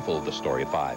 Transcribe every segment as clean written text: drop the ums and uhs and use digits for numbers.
pulled the story 5.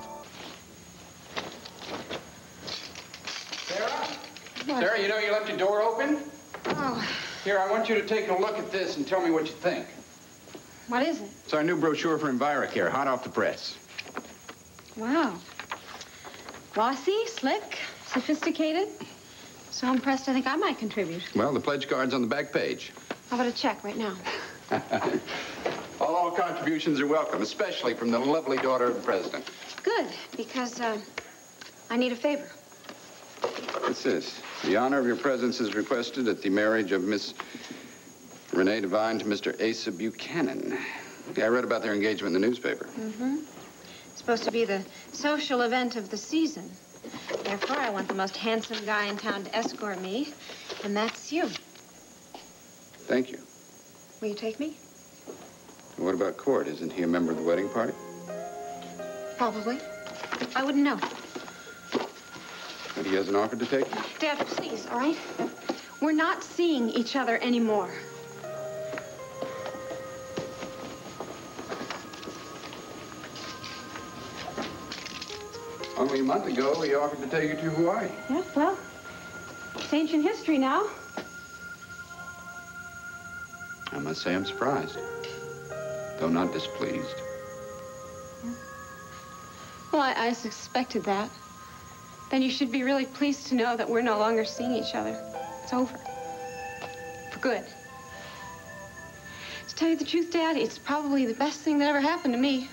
Sarah? What? Sarah, you know you left your door open? Oh. Here, I want you to take a look at this and tell me what you think. What is it? It's our new brochure for EnviroCare, hot off the press. Wow. Glossy, slick, sophisticated. So impressed, I think I might contribute. Well, the pledge card's on the back page. How about a check right now? All contributions are welcome, especially from the lovely daughter of the president. Good, because I need a favor. What's this? The honor of your presence is requested at the marriage of Miss Renee Devine to Mr. Asa Buchanan. Yeah, I read about their engagement in the newspaper. Mm-hmm. It's supposed to be the social event of the season. Therefore, I want the most handsome guy in town to escort me, and that's you. Thank you. Will you take me? What about Cord? Isn't he a member of the wedding party? Probably. I wouldn't know. But he hasn't offered to take you? Dad, please, all right? We're not seeing each other anymore. Only a month ago, he offered to take you to Hawaii. Yeah, well, it's ancient history now. I must say I'm surprised, though not displeased. Yeah. Well, I suspected that. Then you should be really pleased to know that we're no longer seeing each other. It's over. For good. To tell you the truth, Dad, it's probably the best thing that ever happened to me.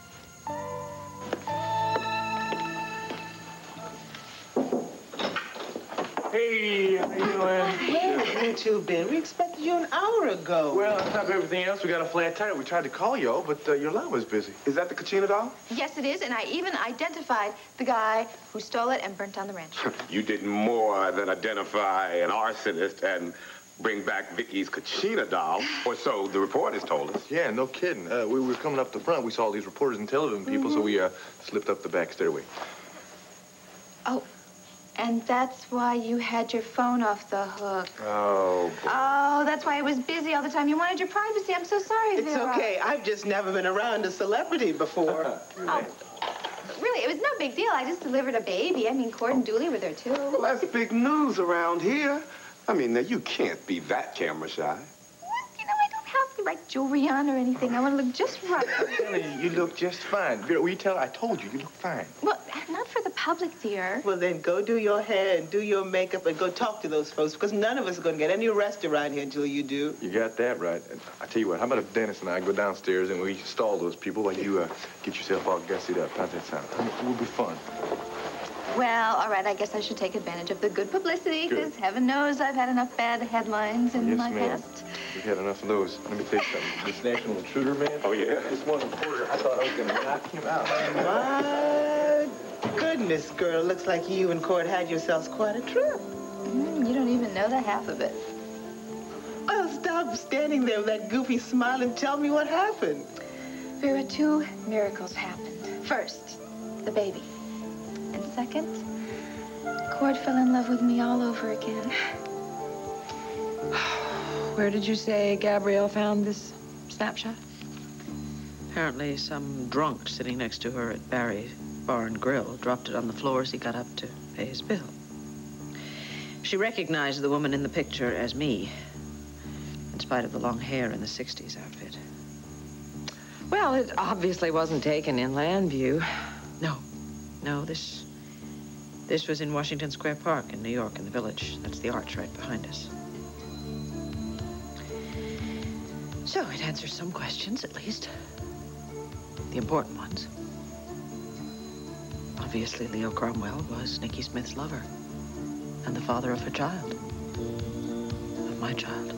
Hey, how you doing? Where haven't you been? We expected you an hour ago. Well, on top of everything else, we got a flat tire. We tried to call you, but your line was busy. Is that the Kachina doll? Yes, it is, and I even identified the guy who stole it and burnt down the ranch. You did more than identify an arsonist and bring back Vicky's Kachina doll, or so the reporters told us. Yeah, no kidding. We were coming up the front. We saw all these reporters and television people, so we slipped up the back stairway. Oh, and that's why you had your phone off the hook. Oh, boy. Oh, that's why it was busy all the time. You wanted your privacy. I'm so sorry, It's Vera. okay. I've just never been around a celebrity before. Oh, really, it was no big deal. I just delivered a baby. I mean, Cord and Dooley were there, too. Well, that's big news around here. I mean, now, you can't be that camera shy. Well, you know, I don't have the right jewelry on or anything. I want to look just right. I'm telling you, you look just fine. Vera, will you tell her? I told you, you look fine. Well, not for the public, dear. Well, then go do your hair and do your makeup and go talk to those folks, because none of us are going to get any rest around here until you do. You got that right. And I tell you what, how about if Dennis and I go downstairs and we stall those people while you get yourself all gussied up? How's that sound? It will be fun. Well, all right, I guess I should take advantage of the good publicity, because heaven knows I've had enough bad headlines in my past. We've had enough of those. Let me tell you something. This national intruder, man. Oh, yeah? This one reporter, I thought I was going to knock him out. My goodness, girl. Looks like you and Cord had yourselves quite a trip. You don't even know the half of it. Well, stop standing there with that goofy smile and tell me what happened. Vera, 2 miracles happened. First, the baby. And second, Cord fell in love with me all over again. Where did you say Gabrielle found this snapshot? Apparently some drunk sitting next to her at Barry Bar and Grill dropped it on the floor as he got up to pay his bill. She recognized the woman in the picture as me, in spite of the long hair and the 60s outfit. Well, it obviously wasn't taken in Landview. No, this was in Washington Square Park in New York, in the Village. That's the arch right behind us. So it answers some questions, at least. The important ones. Obviously, Leo Cromwell was Nikki Smith's lover and the father of her child, of my child.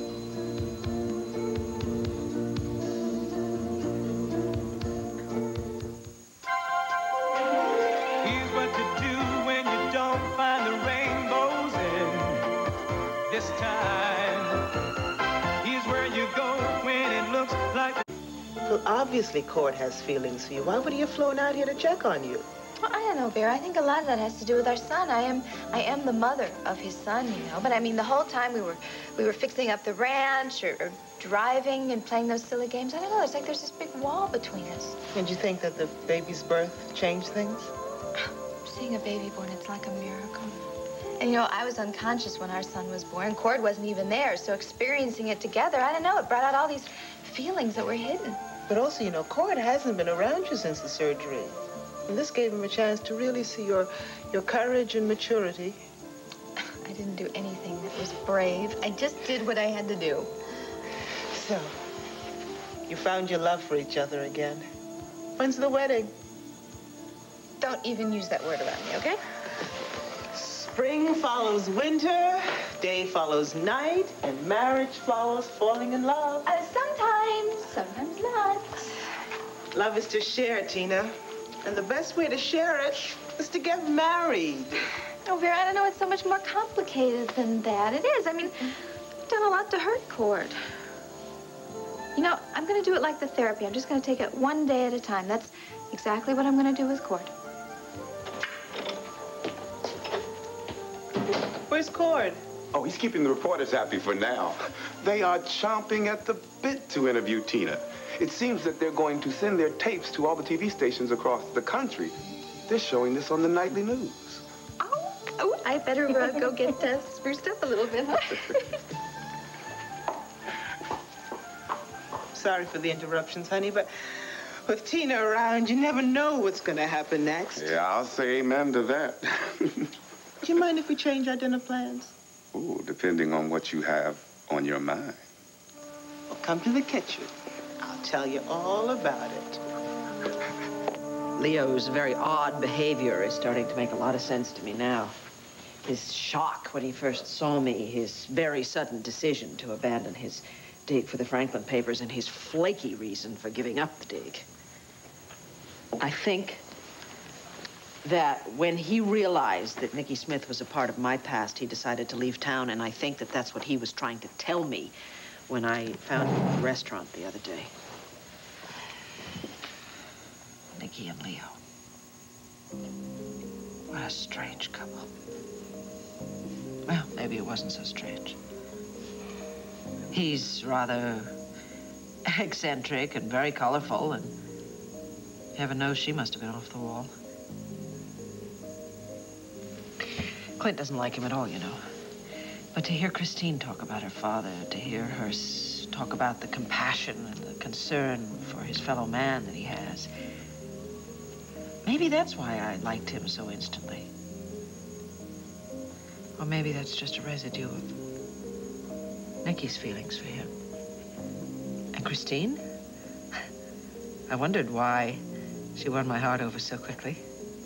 Here's what to do when you don't find the rainbows in this time. Here's where you go when it looks like... Well, obviously Cord has feelings for you. Why would he have flown out here to check on you? Well, I don't know, Vera. I think a lot of that has to do with our son. I am the mother of his son, you know. But I mean, the whole time we were fixing up the ranch or driving and playing those silly games. I don't know, it's like there's this big wall between us. And you think that the baby's birth changed things? Seeing a baby born, it's like a miracle. And you know, I was unconscious when our son was born. Cord wasn't even there, so experiencing it together, I don't know, it brought out all these feelings that were hidden. But also, you know, Cord hasn't been around you since the surgery. And this gave him a chance to really see your courage and maturity. I didn't do anything that was brave. I just did what I had to do. So, you found your love for each other again. When's the wedding? Don't even use that word around me, okay? Spring follows winter, day follows night, and marriage follows falling in love. Sometimes not. Love is to share, Tina. And the best way to share it is to get married. Oh, Vera, I don't know, it's so much more complicated than that. It is. I mean, I've done a lot to hurt Cord. You know, I'm going to do it like the therapy. I'm just going to take it one day at a time. That's exactly what I'm going to do with Cord. Where's Cord? Oh, he's keeping the reporters happy for now. They are chomping at the bit to interview Tina. It seems that they're going to send their tapes to all the TV stations across the country. They're showing this on the nightly news. Oh, I better go get spruced up a little bit, huh? Sorry for the interruptions, honey, but with Tina around, you never know what's going to happen next. Yeah, I'll say amen to that. Do you mind if we change our dinner plans? Ooh, depending on what you have on your mind. Well, come to the kitchen. I'll tell you all about it. Leo's very odd behavior is starting to make a lot of sense to me now. His shock when he first saw me, his very sudden decision to abandon his dig for the Franklin papers, and his flaky reason for giving up the dig. I think that when he realized that Nicky Smith was a part of my past, he decided to leave town, and I think that that's what he was trying to tell me when I found him at the restaurant the other day. Nicky and Leo. What a strange couple. Well, maybe it wasn't so strange. He's rather eccentric and very colorful, and heaven knows she must have been off the wall. Clint doesn't like him at all, you know. But to hear Christine talk about her father, to hear her talk about the compassion and the concern for his fellow man that he has, maybe that's why I liked him so instantly. Or maybe that's just a residue of Nicky's feelings for him. And Christine? I wondered why she won my heart over so quickly.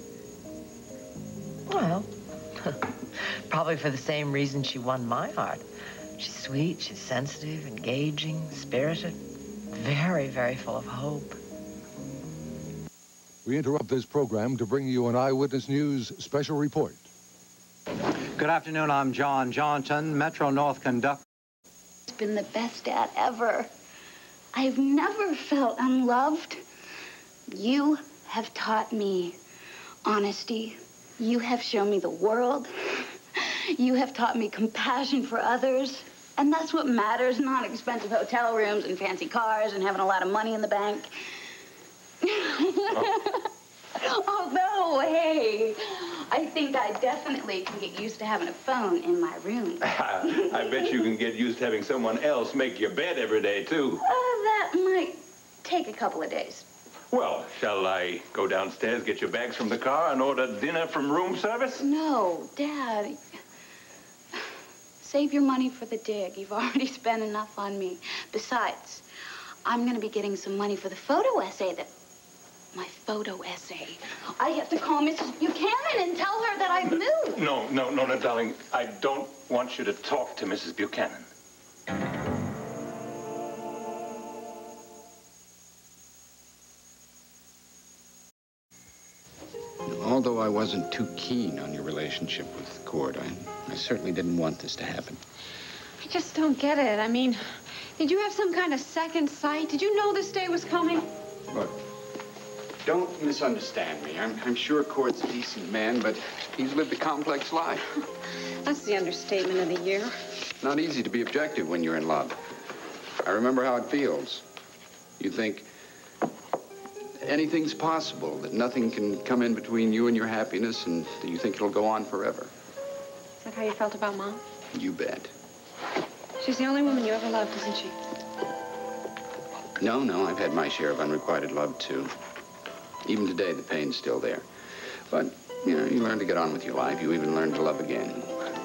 Well, probably for the same reason she won my heart. She's sweet, she's sensitive, engaging, spirited, very, very full of hope. We interrupt this program to bring you an Eyewitness News special report. Good afternoon, I'm John Johnson, Metro-North conductor. It's been the best dad ever. I've never felt unloved. You have taught me honesty. You have shown me the world. You have taught me compassion for others. And that's what matters, not expensive hotel rooms and fancy cars and having a lot of money in the bank. Although, hey, I think I definitely can get used to having a phone in my room. I bet you can get used to having someone else make your bed every day, too. That might take a couple of days. Well, shall I go downstairs, get your bags from the car, and order dinner from room service? No, Dad. Save your money for the dig. You've already spent enough on me. Besides, I'm going to be getting some money for the photo essay My photo essay. I have to call Mrs. Buchanan and tell her that I've moved. No, darling. I don't want you to talk to Mrs. Buchanan. Although I wasn't too keen on your relationship with Cord, I certainly didn't want this to happen. I just don't get it. I mean, did you have some kind of second sight? Did you know this day was coming? Look, don't misunderstand me. I'm sure Cord's a decent man, but he's lived a complex life. That's the understatement of the year. Not easy to be objective when you're in love. I remember how it feels. You think anything's possible, that nothing can come in between you and your happiness, and that you think it'll go on forever. Is that how you felt about Mom? You bet. She's the only woman you ever loved, isn't she? No, I've had my share of unrequited love, too. Even today, the pain's still there. But, you learn to get on with your life. You even learn to love again.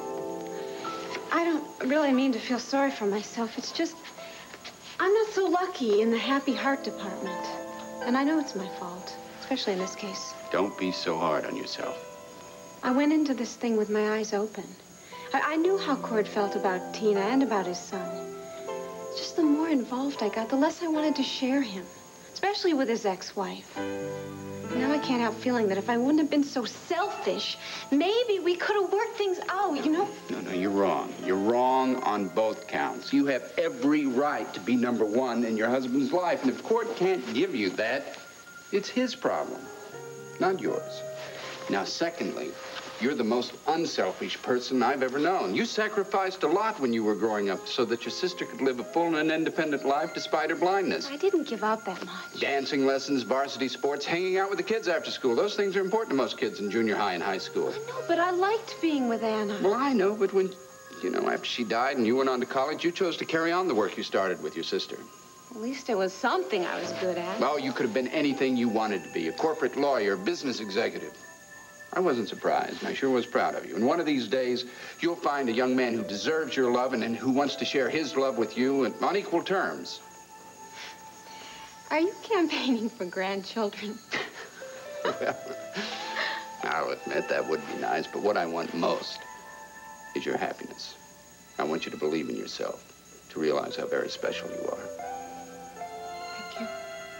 I don't really mean to feel sorry for myself. It's just, I'm not so lucky in the happy heart department. And I know it's my fault, especially in this case. Don't be so hard on yourself. I went into this thing with my eyes open. I knew how Cord felt about Tina and about his son. Just the more involved I got, the less I wanted to share him, especially with his ex-wife. Now I can't help feeling that if I wouldn't have been so selfish, maybe we could have worked things out, No, you're wrong. You're wrong on both counts. You have every right to be number one in your husband's life, and if Cord can't give you that, it's his problem, not yours. Now, secondly, you're the most unselfish person I've ever known. You sacrificed a lot when you were growing up so that your sister could live a full and independent life despite her blindness. I didn't give up that much. Dancing lessons, varsity sports, hanging out with the kids after school. Those things are important to most kids in junior high and high school. I know, but I liked being with Anna. Well, I know, but when, after she died and you went on to college, you chose to carry on the work you started with your sister. At least it was something I was good at. Well, you could have been anything you wanted to be. A corporate lawyer, business executive. I wasn't surprised, and I sure was proud of you. And one of these days, you'll find a young man who deserves your love and who wants to share his love with you on equal terms. Are you campaigning for grandchildren? Well, I'll admit that would be nice, but what I want most is your happiness. I want you to believe in yourself, to realize how very special you are. Thank you.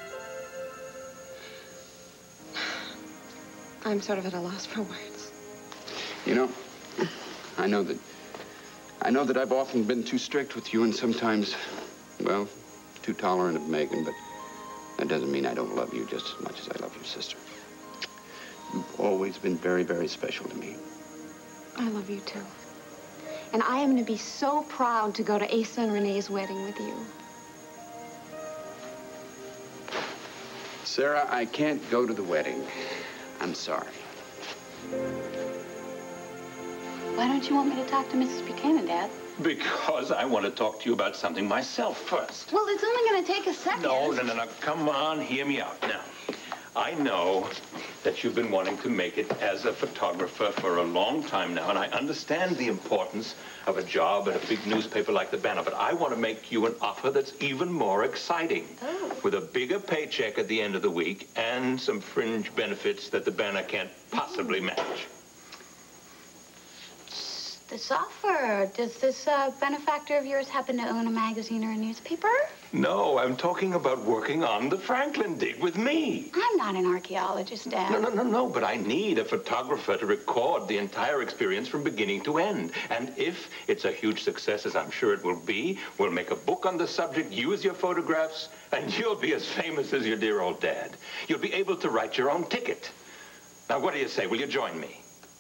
I'm sort of at a loss for words. I know that I've often been too strict with you and sometimes, well, too tolerant of Megan, but that doesn't mean I don't love you just as much as I love your sister. You've always been very, very special to me. I love you, too. And I am going to be so proud to go to Asa and Renee's wedding with you. Sarah, I can't go to the wedding. I'm sorry. Why don't you want me to talk to Mrs. Buchanan, Dad? Because I want to talk to you about something myself first. Well, it's only going to take a second. No. Come on, hear me out. Now, I know that you've been wanting to make it as a photographer for a long time now, and I understand the importance of a job at a big newspaper like the Banner, but I want to make you an offer that's even more exciting. Oh. With a bigger paycheck at the end of the week and some fringe benefits that the Banner can't possibly match. This offer, does this benefactor of yours happen to own a magazine or a newspaper? No, I'm talking about working on the Franklin dig with me. I'm not an archaeologist, Dad. No, but I need a photographer to record the entire experience from beginning to end. And if it's a huge success, as I'm sure it will be, we'll make a book on the subject, use your photographs, and you'll be as famous as your dear old dad. You'll be able to write your own ticket. Now, what do you say? Will you join me?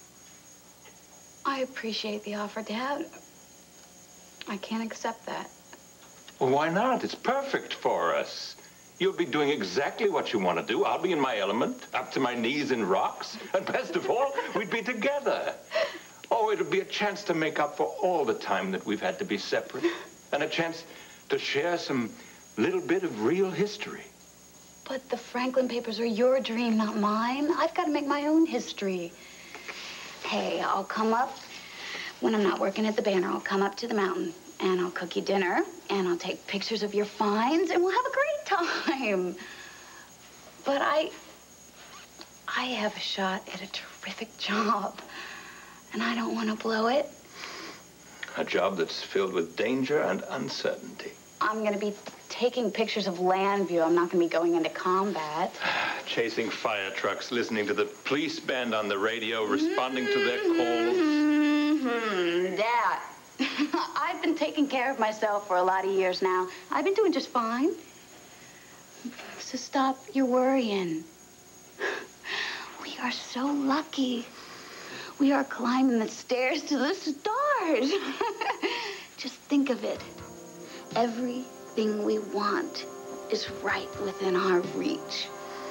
I appreciate the offer, Dad. I can't accept that. Well, why not? It's perfect for us. You'll be doing exactly what you want to do. I'll be in my element, up to my knees in rocks. And best of all, we'd be together. Oh, it'll be a chance to make up for all the time that we've had to be separate. And a chance to share some little bit of real history. But the Franklin papers are your dream, not mine. I've got to make my own history. Hey, I'll come up when I'm not working at the Banner. I'll come up to the mountain and I'll cook you dinner and I'll take pictures of your finds and we'll have a great time. But I have a shot at a terrific job and I don't want to blow it. A job that's filled with danger and uncertainty. I'm going to be taking pictures of land view. I'm not going to be going into combat. Chasing fire trucks, listening to the police band on the radio, responding to their calls. Dad, I've been taking care of myself for a lot of years now. I've been doing just fine. So stop your worrying. We are so lucky. We are climbing the stairs to the stars. Just think of it. Every everything we want is right within our reach.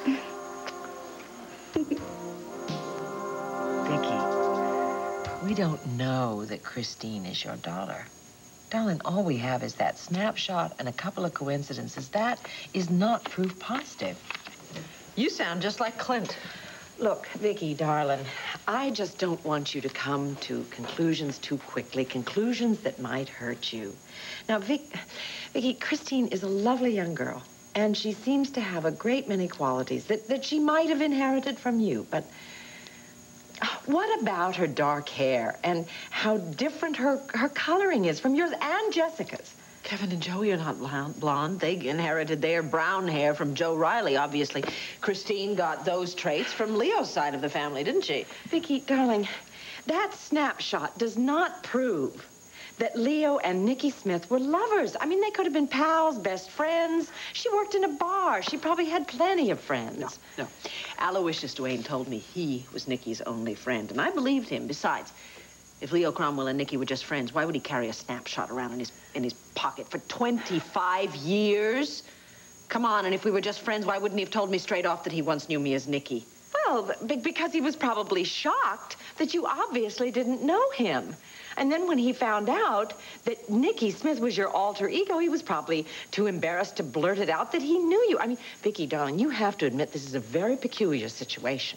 Vicky, we don't know that Christine is your daughter. Darling, all we have is that snapshot and a couple of coincidences. That is not proof positive. You sound just like Clint. Look, Vicky, darling, I just don't want you to come to conclusions too quickly, conclusions that might hurt you. Now, Vicky, Christine is a lovely young girl, and she seems to have a great many qualities that she might have inherited from you, but what about her dark hair and how different her coloring is from yours and Jessica's? Kevin and Joey are not blonde. They inherited their brown hair from Joe Riley, obviously. Christine got those traits from Leo's side of the family, didn't she? Vicky, darling, that snapshot does not prove that Leo and Nikki Smith were lovers. I mean, they could have been pals, best friends. She worked in a bar. She probably had plenty of friends. No. Aloysius Duane told me he was Nikki's only friend, and I believed him. Besides, if Leo Cromwell and Nikki were just friends, why would he carry a snapshot around in his pocket for 25 years? Come on, and if we were just friends, why wouldn't he have told me straight off that he once knew me as Nikki? Well, because he was probably shocked that you obviously didn't know him. And then when he found out that Nikki Smith was your alter ego, he was probably too embarrassed to blurt it out that he knew you. I mean, Vicky, darling, you have to admit this is a very peculiar situation.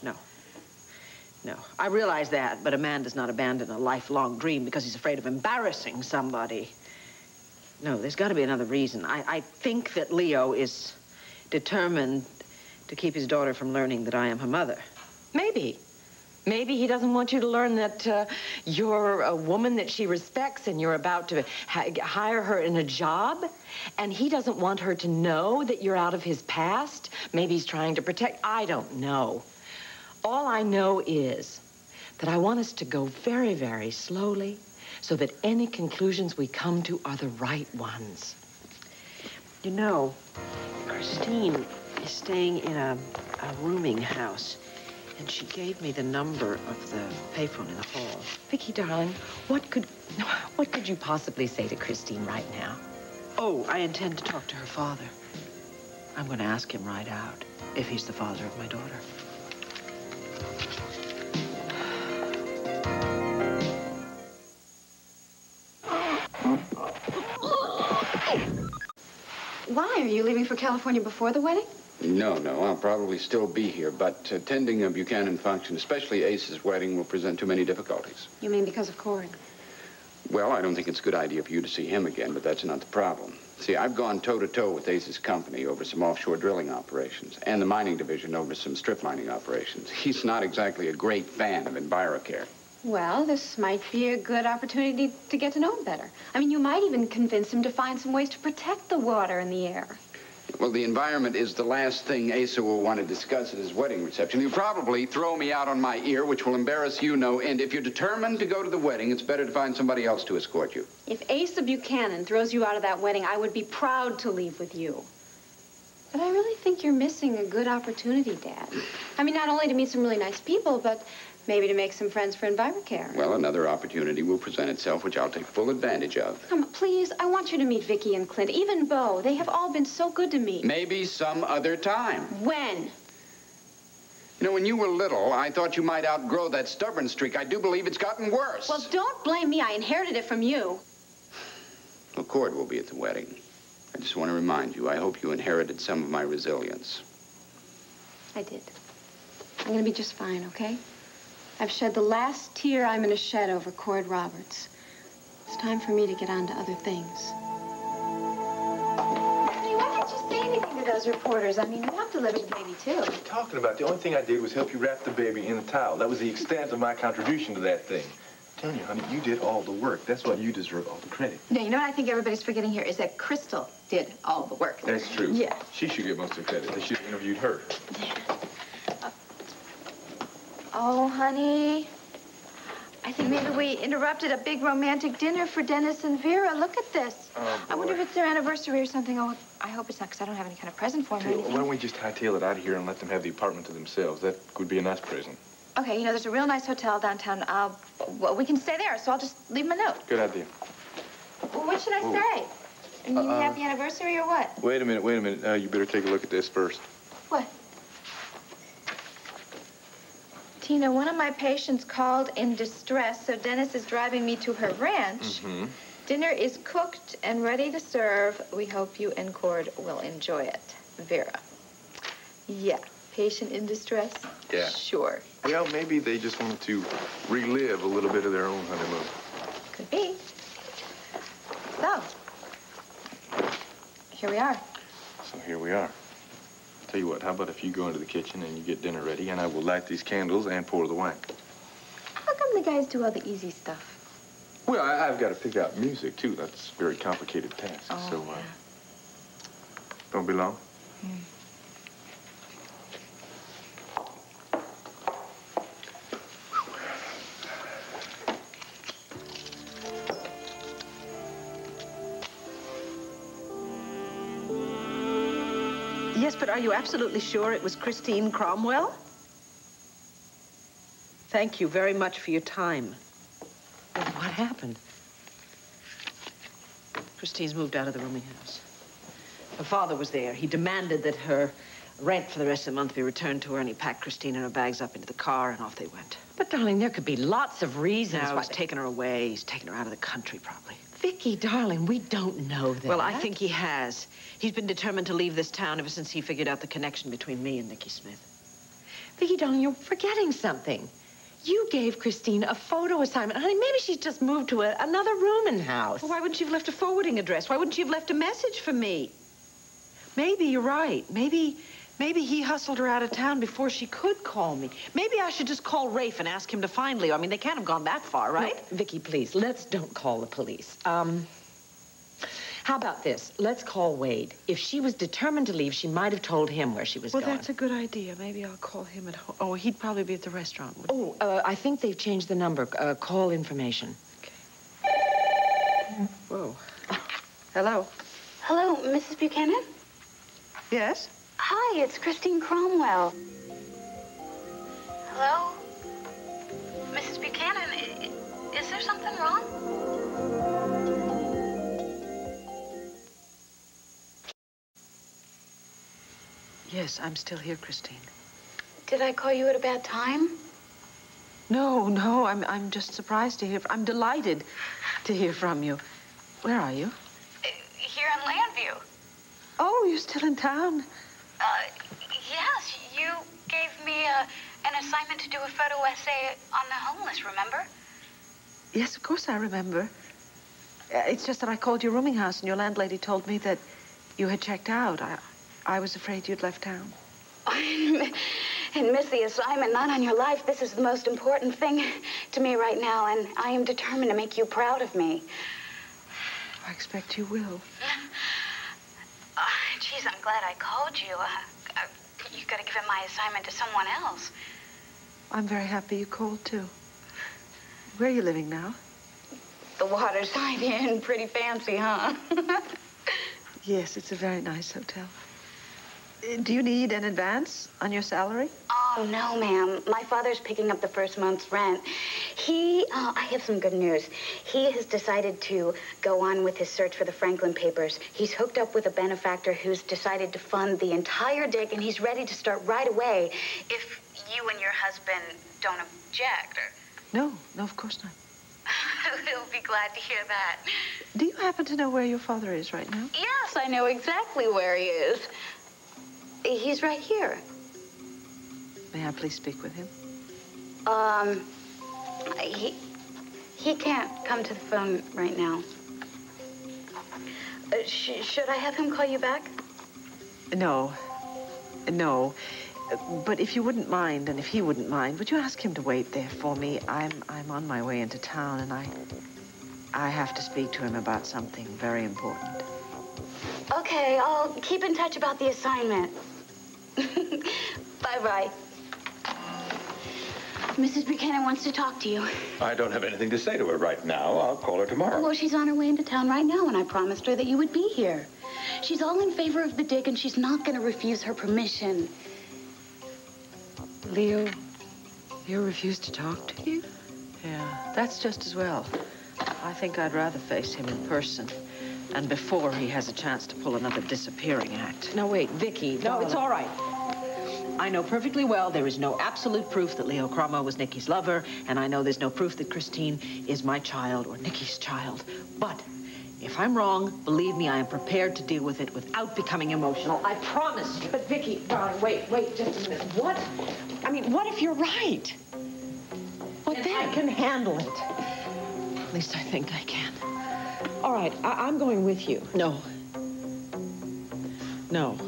No, I realize that, but a man does not abandon a lifelong dream because he's afraid of embarrassing somebody. No, there's got to be another reason. I think that Leo is determined to keep his daughter from learning that I am her mother. Maybe. Maybe he doesn't want you to learn that you're a woman that she respects and you're about to hire her in a job. And he doesn't want her to know that you're out of his past. Maybe he's trying to protect. I don't know. All I know is that I want us to go very, very slowly so that any conclusions we come to are the right ones. You know, Christine is staying in a rooming house. And she gave me the number of the payphone in the hall. Vicky, darling, what could you possibly say to Christine right now? Oh, I intend to talk to her father. I'm going to ask him right out if he's the father of my daughter. Why? Are you leaving for California before the wedding? No, I'll probably still be here, but attending a Buchanan function, especially Ace's wedding, will present too many difficulties. You mean because of Cord? Well, I don't think it's a good idea for you to see him again, but that's not the problem. See, I've gone toe-to-toe with Ace's company over some offshore drilling operations, and the mining division over some strip mining operations. He's not exactly a great fan of EnviroCare. Well, this might be a good opportunity to get to know him better. I mean, you might even convince him to find some ways to protect the water and the air. Well, the environment is the last thing Asa will want to discuss at his wedding reception. He'll probably throw me out on my ear, which will embarrass you no end. If you're determined to go to the wedding, it's better to find somebody else to escort you. If Asa Buchanan throws you out of that wedding, I would be proud to leave with you. But I really think you're missing a good opportunity, Dad. I mean, not only to meet some really nice people, but maybe to make some friends for EnviroCare. Well, another opportunity will present itself, which I'll take full advantage of. Come on, please, I want you to meet Vicky and Clint, even Bo. They have all been so good to me. Maybe some other time. When? You know, when you were little, I thought you might outgrow that stubborn streak. I do believe it's gotten worse. Well, don't blame me. I inherited it from you. Well, Cord will be at the wedding. I just want to remind you, I hope you inherited some of my resilience. I did. I'm going to be just fine, okay? I've shed the last tear I'm going to shed over Cord Roberts. It's time for me to get on to other things. Honey, why didn't you say anything to those reporters? I mean, you have to deliver the baby, too. What are you talking about? The only thing I did was help you wrap the baby in a towel. That was the extent of my contribution to that thing. I'm telling you, honey, you did all the work. That's why you deserve all the credit. No, you know what I think everybody's forgetting here is that Crystal did all the work. That's true. Yeah. She should get most of the credit. They should have interviewed her. Oh, honey. I think maybe we interrupted a big romantic dinner for Dennis and Vera. Look at this. Oh, I wonder if it's their anniversary or something. Oh, I hope it's not, because I don't have any kind of present for them or anything. Why don't we just hightail it out of here and let them have the apartment to themselves? That would be a nice present. Okay, you know, there's a real nice hotel downtown. Well, we can stay there, so I'll just leave them a note. Good idea. Well, what should I say? I mean, happy anniversary or what? Wait a minute. You better take a look at this first. What? Tina, one of my patients called in distress, so Dennis is driving me to her ranch. Mm-hmm. Dinner is cooked and ready to serve. We hope you and Cord will enjoy it. Vera. Yeah. Patient in distress? Yeah. Sure. Well, maybe they just wanted to relive a little bit of their own honeymoon. Could be. So, here we are. So here we are. Tell you what, how about if you go into the kitchen and you get dinner ready, and I will light these candles and pour the wine. How come the guys do all the easy stuff? Well, I've got to pick out music, too. That's a very complicated task. Oh, so, yeah. Don't be long. Yes, but are you absolutely sure it was Christine Cromwell? Thank you very much for your time. What happened? Christine's moved out of the rooming house. Her father was there. He demanded that her rent for the rest of the month be returned to her, and he packed Christine and her bags up into the car, and off they went. But, darling, there could be lots of reasons Now, why... he's taken her away. He's taken her out of the country, probably. Vicky, darling, we don't know that. Well, I think he has. He's been determined to leave this town ever since he figured out the connection between me and Nicky Smith. Vicky, darling, you're forgetting something. You gave Christine a photo assignment. Honey, maybe she's just moved to another rooming house. Well, why wouldn't you have left a forwarding address? Why wouldn't you have left a message for me? Maybe you're right. Maybe he hustled her out of town before she could call me. Maybe I should just call Rafe and ask him to find Leo. I mean, they can't have gone that far, right? No, Vicky, please, let's don't call the police. How about this? Let's call Wade. If she was determined to leave, she might have told him where she was going. Well, that's a good idea. Maybe I'll call him at home. Oh, he'd probably be at the restaurant. Oh, I think they've changed the number. Call information. Okay. Whoa. Hello. Hello, Mrs. Buchanan? Yes? Hi, it's Christine Cromwell. Hello? Mrs. Buchanan, is there something wrong? Yes, I'm still here, Christine. Did I call you at a bad time? No, I'm just surprised to hear. I'm delighted to hear from you. Where are you? Here in Landview. Oh, you're still in town? Yes, you gave me an assignment to do a photo essay on the homeless, remember? Yes, of course I remember. It's just that I called your rooming house and your landlady told me that you had checked out. I was afraid you'd left town. And miss the assignment, not on your life. This is the most important thing to me right now, and I am determined to make you proud of me. I expect you will. Geez, I'm glad I called you. You've got to give my assignment to someone else. I'm very happy you called, too. Where are you living now? The Waterside Inn. Pretty fancy, huh? Yes, it's a very nice hotel. Do you need an advance on your salary? Oh, no, ma'am. My father's picking up the first month's rent. I have some good news. He has decided to go on with his search for the Franklin papers. He's hooked up with a benefactor who's decided to fund the entire dig, and he's ready to start right away if you and your husband don't object. No, of course not. He'll be glad to hear that. Do you happen to know where your father is right now? Yes, I know exactly where he is. He's right here. May I please speak with him? He can't come to the phone right now. Should I have him call you back? No. But if you wouldn't mind, and if he wouldn't mind, would you ask him to wait there for me? I'm on my way into town, and I have to speak to him about something very important. Okay, I'll keep in touch about the assignment. Bye-bye. Mrs. Buchanan wants to talk to you. I don't have anything to say to her right now. I'll call her tomorrow. Well, she's on her way into town right now, and I promised her that you would be here. She's all in favor of the dig, and she's not going to refuse her permission. Leo refused to talk to you? Yeah, that's just as well. I think I'd rather face him in person And before he has a chance to pull another disappearing act. No, wait, Vicky. No, it's all right. I know perfectly well there is no absolute proof that Leo Cromwell was Nikki's lover, and I know there's no proof that Christine is my child or Nikki's child. But if I'm wrong, believe me, I am prepared to deal with it without becoming emotional. I promise you. But Vicky, darling, wait just a minute. What? I mean, what if you're right? What then? I can handle it. At least I think I can. All right, I'm going with you. No. No.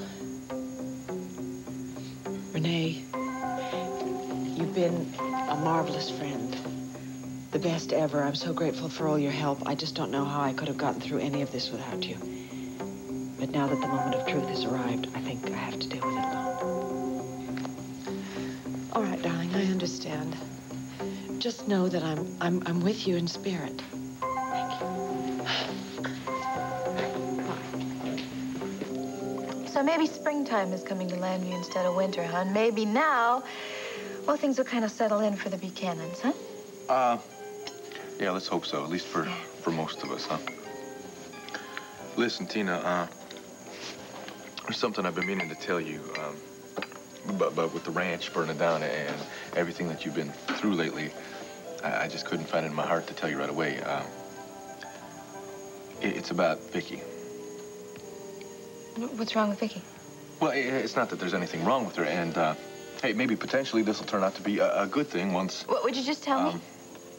Renee, you've been a marvelous friend. The best ever. I'm so grateful for all your help. I just don't know how I could have gotten through any of this without you. But now that the moment of truth has arrived, I think I have to deal with it alone. All right, darling, I understand. Just know that I'm with you in spirit. Thank you. So maybe springtime is coming to Landview instead of winter, huh? And maybe now, well, things will kind of settle in for the Buchanans, huh? Yeah, let's hope so, at least for most of us, huh? Listen, Tina, there's something I've been meaning to tell you, but with the ranch burning down and everything that you've been through lately, I just couldn't find it in my heart to tell you right away. It's about Vicky. What's wrong with Vicky? Well, it's not that there's anything wrong with her, and, hey, maybe potentially this will turn out to be a good thing once... What would you just tell me?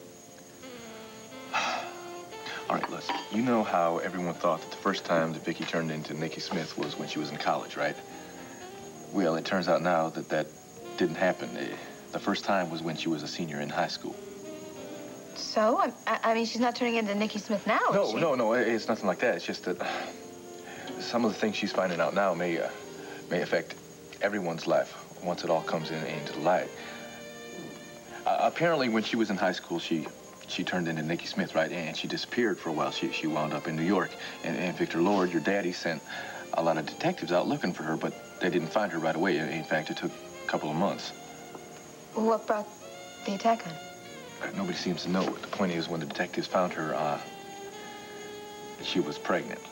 All right, listen. You know how everyone thought that the first time that Vicky turned into Nikki Smith was when she was in college, right? Well, it turns out now that that didn't happen. The first time was when she was a senior in high school. So? I mean, she's not turning into Nikki Smith now, is she? No, it's nothing like that. It's just that some of the things she's finding out now may affect everyone's life once it all comes into the light. Apparently, when she was in high school, she turned into Nikki Smith, right? And she disappeared for a while. She wound up in New York. And Victor Lord, your daddy, sent a lot of detectives out looking for her, but they didn't find her right away. In fact, it took a couple of months. What brought the attack on? Nobody seems to know. The point is, when the detectives found her, she was pregnant.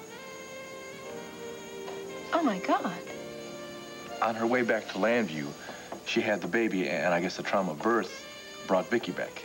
Oh, my God. On her way back to Landview, she had the baby, and I guess the trauma of birth brought Vicky back.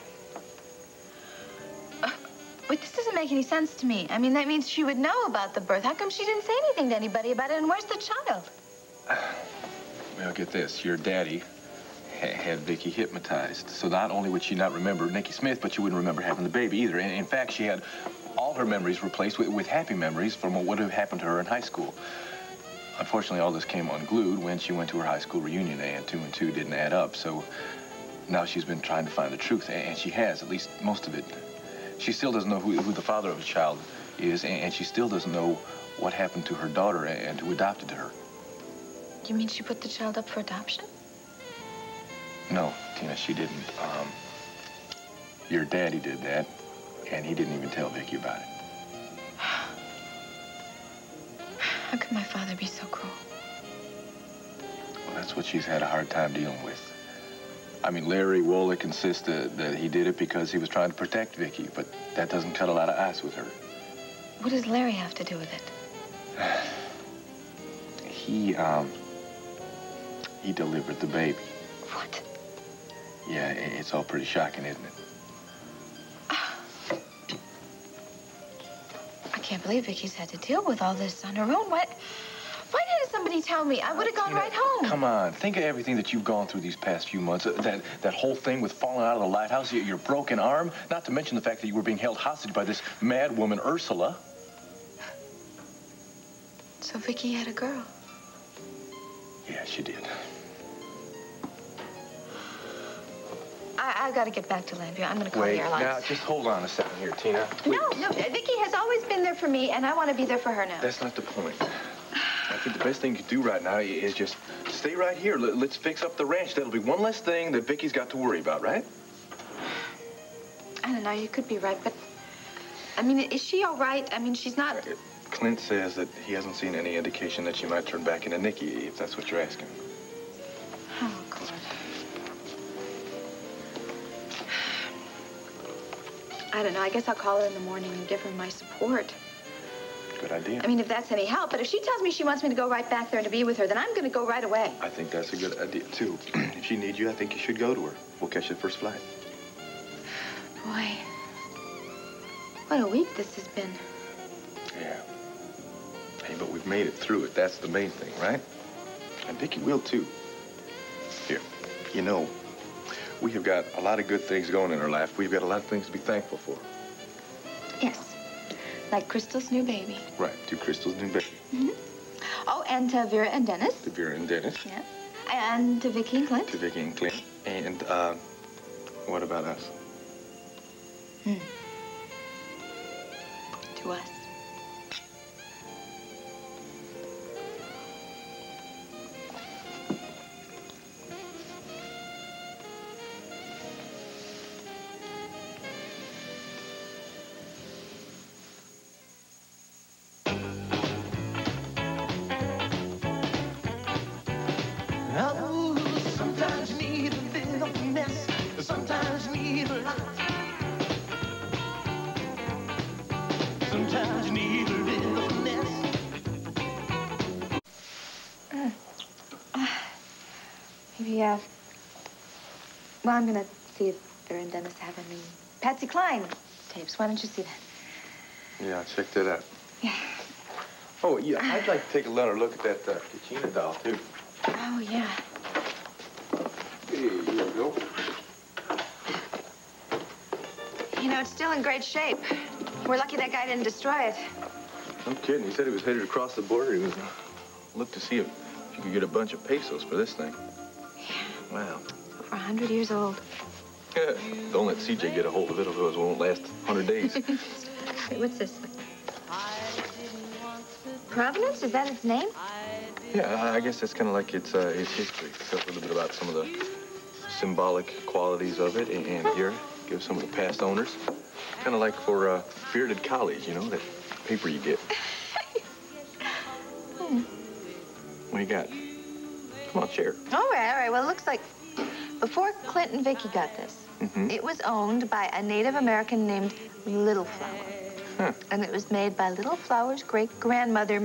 But this doesn't make any sense to me. I mean, that means she would know about the birth. How come she didn't say anything to anybody about it? And where's the child? Well, get this. Your daddy had Vicky hypnotized. So not only would she not remember Nikki Smith, but she wouldn't remember having the baby either. And in fact, she had all her memories replaced with happy memories from what would have happened to her in high school. Unfortunately, all this came unglued when she went to her high school reunion, and 2 and 2 didn't add up. So now she's been trying to find the truth, and she has, at least most of it. She still doesn't know who the father of the child is, and she still doesn't know what happened to her daughter and who adopted her. You mean she put the child up for adoption? No, Tina, she didn't. Your daddy did that, and he didn't even tell Vicky about it. How could my father be so cruel? Well, that's what she's had a hard time dealing with. I mean, Larry Wolick insists that he did it because he was trying to protect Vicky, but that doesn't cut a lot of ice with her. What does Larry have to do with it? He delivered the baby. What? Yeah, it's all pretty shocking, isn't it? I can't believe Vicky's had to deal with all this on her own. Why didn't somebody tell me? I would have gone right home. Come on, think of everything that you've gone through these past few months. That whole thing with falling out of the lighthouse, your broken arm, not to mention the fact that you were being held hostage by this mad woman, Ursula. So Vicky had a girl. Yeah, she did. I've got to get back to Landview. I'm going to call Wait, the airlines. now, just hold on a second here, Tina. No, Vicky has always been there for me, and I want to be there for her now. That's not the point. I think the best thing you can do right now is just stay right here. Let's fix up the ranch. That'll be one less thing that Vicky's got to worry about, right? I don't know. You could be right, but... I mean, is she all right? I mean, she's not... Clint says that he hasn't seen any indication that she might turn back into Nikki, if that's what you're asking. Oh, God. I don't know. I guess I'll call her in the morning and give her my support. Good idea. I mean, if that's any help. But if she tells me she wants me to go right back there and to be with her, then I'm going to go right away. I think that's a good idea, too. If she needs you, I think you should go to her. We'll catch the first flight. Boy, what a week this has been. Yeah. Hey, but we've made it through it. That's the main thing, right? And Vicky will, too. Here, you know, we have got a lot of good things going in our life. We've got a lot of things to be thankful for. Yes. Like Crystal's new baby. Right, to Crystal's new baby. Mm-hmm. Oh, and to Vera and Dennis. To Vera and Dennis. Yeah. And to Vicky and Clint. To Vicky and Clint. And, what about us? To us. Sometimes you need a bit of finesse, sometimes you need a lot. Sometimes you need a bit of finesse. Maybe, well, I'm gonna see if Vera and Dennis have any Patsy Cline tapes. Why don't you see that? Yeah, check that out. Yeah. Oh, yeah, I'd like to take another look at that Kachina doll, too. Oh, yeah. Hey, here we go. You know, it's still in great shape. We're lucky that guy didn't destroy it. No kidding. He said he was headed across the border. He was looked to see if you could get a bunch of pesos for this thing. Yeah. Wow. Over 100 years old. Don't let CJ get a hold of it, otherwise it won't last 100 days. Wait, what's this? Providence? Is that its name? Yeah, I guess that's kind of like its history. It tells a little bit about some of the symbolic qualities of it, and here, give some of the past owners. Kind of like for Bearded Collies, you know, that paper you get. What do you got? Come on, share. All right. Well, it looks like before Clint and Vicky got this, it was owned by a Native American named Little Flower. And it was made by Little Flower's great-grandmother,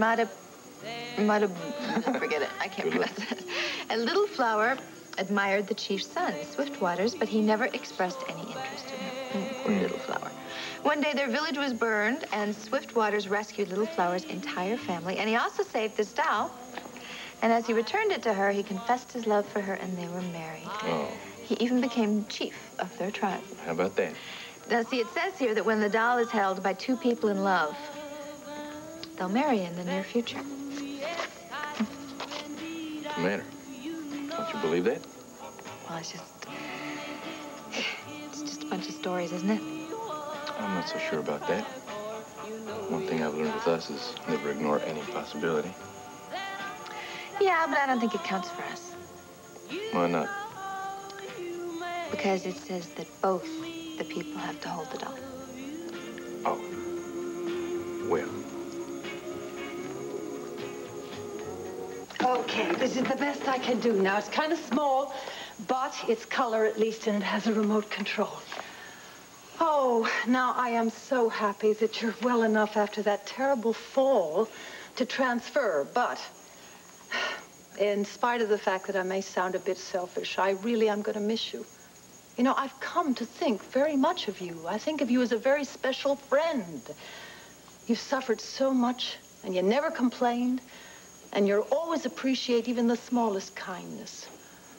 forget it, I can't pronounce it. And Little Flower admired the chief's son, Swiftwater's, but he never expressed any interest in her. Poor Little Flower. One day, their village was burned, and Swiftwater's rescued Little Flower's entire family, and he also saved this doll. And as he returned it to her, he confessed his love for her, and they were married. Oh. He even became chief of their tribe. How about that? Now, see, it says here that when the doll is held by two people in love, they'll marry in the near future. What's the matter? Don't you believe that? Well, it's just a bunch of stories, isn't it? I'm not so sure about that. One thing I've learned with us is never ignore any possibility. Yeah, but I don't think it counts for us. Why not? Because it says that both the people have to hold the doll. Oh. Well. Okay, this is the best I can do now. It's kind of small, but it's color at least, and it has a remote control. Oh, now I am so happy that you're well enough after that terrible fall to transfer, but in spite of the fact that I may sound a bit selfish, I really am going to miss you. You know, I've come to think very much of you. I think of you as a very special friend. You've suffered so much, and you never complained, and you'll always appreciate even the smallest kindness.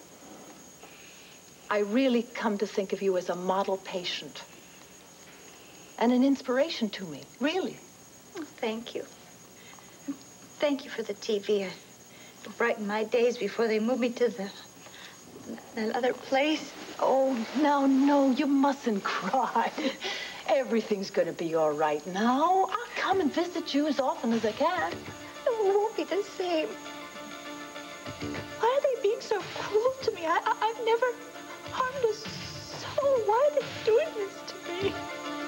I really come to think of you as a model patient and an inspiration to me, really. Oh, thank you. Thank you for the TV. It brightened my days before they moved me to that other place. Oh, now, no, you mustn't cry. Everything's going to be all right now. I'll come and visit you as often as I can. It won't be the same. Why are they being so cruel to me? I've never harmed a soul. Why are they doing this to me?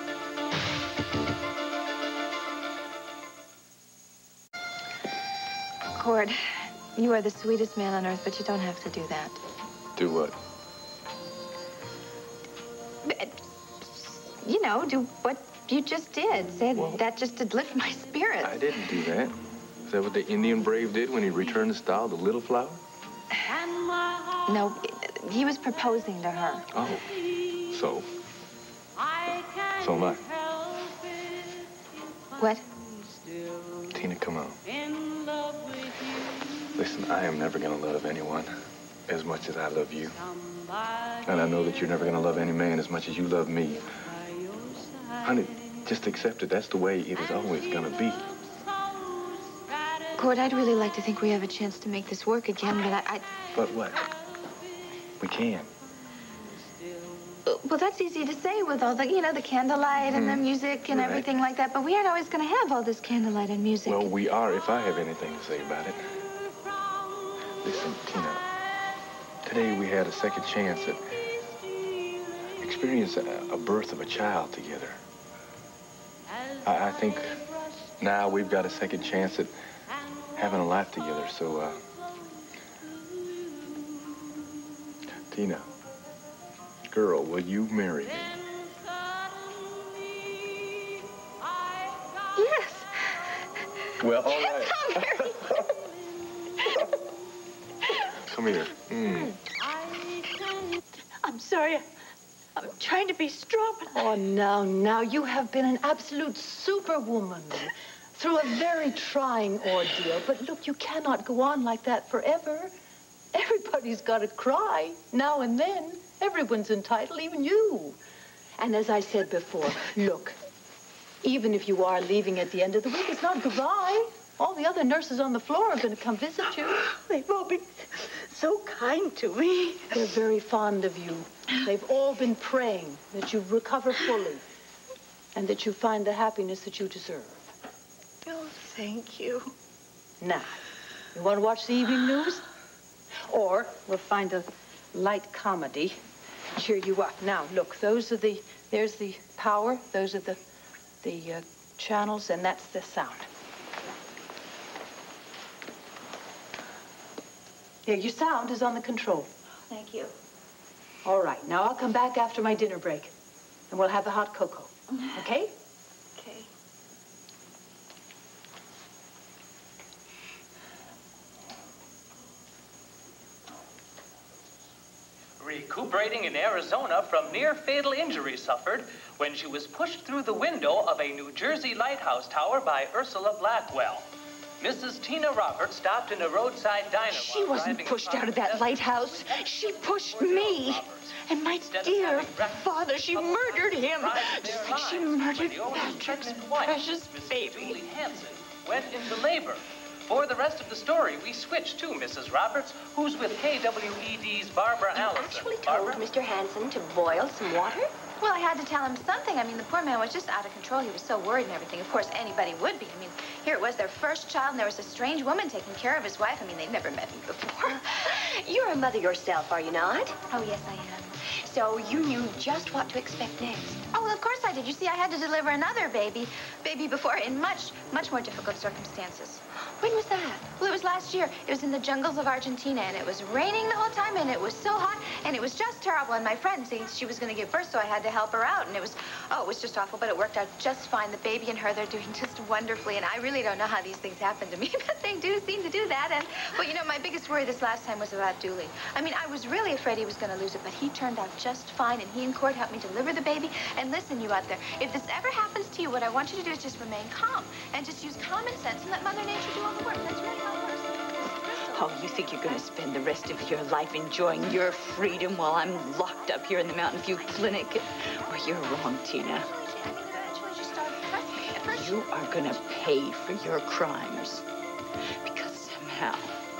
Cord, you are the sweetest man on earth, but you don't have to do that. Do what? You know, do what You just did. Said that just to lift my spirits. I didn't do that. Is that what the Indian brave did when he returned the style to Little Flower? No, he was proposing to her. Oh, so? So am I. What? Tina, come on. Listen, I am never going to love anyone as much as I love you. And I know that you're never going to love any man as much as you love me. Honey, just accept it. That's the way it is always going to be. Cord, I'd really like to think we have a chance to make this work again, but But what? We can. Well, that's easy to say with all the, the candlelight and the music and everything like that, but we aren't always going to have all this candlelight and music. Well, we are if I have anything to say about it. Listen, Tina, today we had a second chance at experience a birth of a child together. I think now we've got a second chance at having a life together, so, Tina, girl, will you marry me? Yes. Well, all right. Come here. I'm sorry. I'm trying to be strong. Oh, now, you have been an absolute superwoman through a very trying ordeal. But look, you cannot go on like that forever. Everybody's got to cry now and then. Everyone's entitled, even you. And as I said before, look, even if you are leaving at the end of the week, it's not goodbye. All the other nurses on the floor are going to come visit you. They've all been so kind to me. They're very fond of you. They've all been praying that you recover fully and that you find the happiness that you deserve. Oh, thank you. Now, you want to watch the evening news? Or we'll find a light comedy to cheer you up. Now, look, there's the power, those are the channels, and that's the sound. Here, your sound is on the control. Thank you. All right, now I'll come back after my dinner break, and we'll have the hot cocoa, okay? Okay. Recuperating in Arizona from near-fatal injury suffered when she was pushed through the window of a New Jersey lighthouse tower by Ursula Blackwell. Mrs. Tina Roberts stopped in a roadside diner. She wasn't pushed out of that lighthouse. She pushed me. And my dear father, she murdered him. Just like she murdered Patrick's precious baby. Hansen went into labor. For the rest of the story, we switch to Mrs. Roberts, who's with KWED's Barbara Allison. Actually told Mr. Hansen to boil some water? Well, I had to tell him something. I mean, the poor man was just out of control. He was so worried and everything. Of course, anybody would be. I mean, here it was, their first child, and there was a strange woman taking care of his wife. I mean, they'd never met me before. You're a mother yourself, are you not? Oh, yes, I am. So you knew just what to expect next. Oh, well, of course I did. You see, I had to deliver another baby before in much, much more difficult circumstances. When was that? Well, it was last year. It was in the jungles of Argentina, and it was raining the whole time, and it was so hot, and it was just terrible. And my friend thinks she was going to give birth, so I had to help her out, and it was just awful, but it worked out just fine. The baby and her, they're doing just wonderfully, and I really don't know how these things happen to me, but they do seem to do that. And, well, you know, my biggest worry this last time was about Dooley. I mean, I was really afraid he was going to lose it, but he turned out just fine, and he and Cord helped me deliver the baby. And listen, you out there, if this ever happens to you, what I want you to do is just remain calm and just use common sense and let Mother Nature do all the work. That's really how it works. Oh, you think you're going to spend the rest of your life enjoying your freedom while I'm locked up here in the Mountain View Clinic? Well, you're wrong, Tina. You are going to pay for your crimes. Because somehow,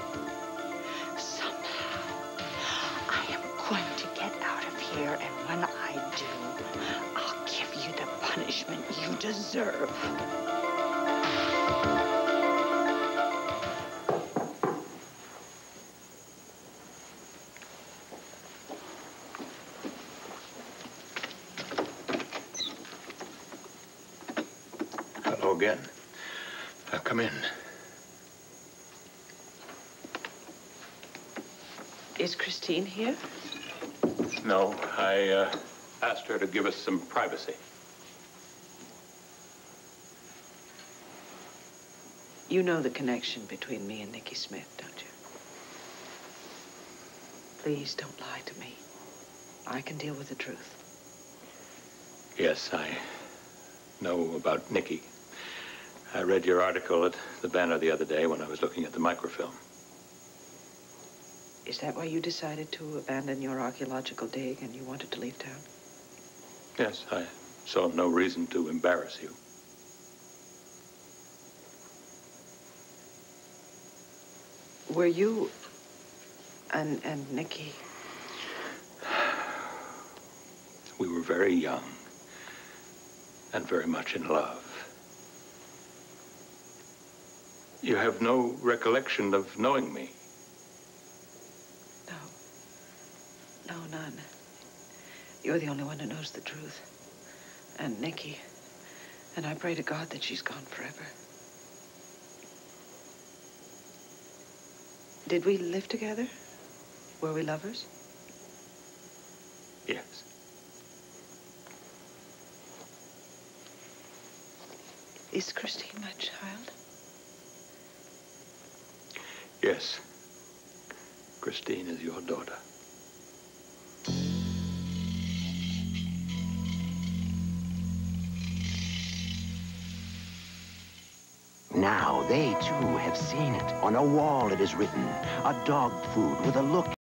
I am going to get out of here, and when I do, I'll give you the punishment you deserve. Hello again. Come in. Is Christine here? No, I asked her to give us some privacy. You know the connection between me and Nicky Smith, don't you? Please don't lie to me. I can deal with the truth. Yes, I know about Nicky. I read your article at the Banner the other day when I was looking at the microfilm. Is that why you decided to abandon your archaeological dig and you wanted to leave town? Yes, I saw no reason to embarrass you. Were you and Nicky? We were very young and very much in love. You have no recollection of knowing me? No, none. You're the only one who knows the truth. And Nicky. And I pray to God that she's gone forever. Did we live together? Were we lovers? Yes. Is Christine my child? Yes. Christine is your daughter. Now they too have seen it. On a wall it is written, a dog food with a look